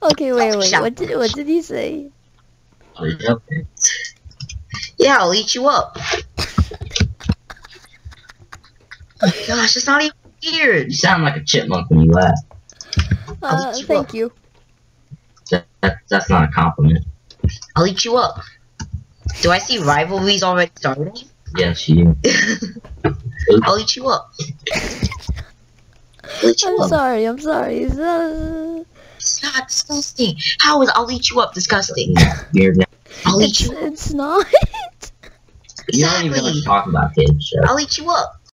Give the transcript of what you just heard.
Okay, wait. What did he say? Yeah, I'll eat you up. Gosh, it's not even weird. You sound like a chipmunk when you laugh. Thank you. That's not a compliment. I'll eat you up. Do I see rivalries already starting? Yes, you. I'll eat you up. I'll eat you I'm up. sorry. It's It's not disgusting. How is I'll eat you up disgusting? You're I'll eat you up. it's not. You don't even know what to talk about, kids. So. I'll eat you up.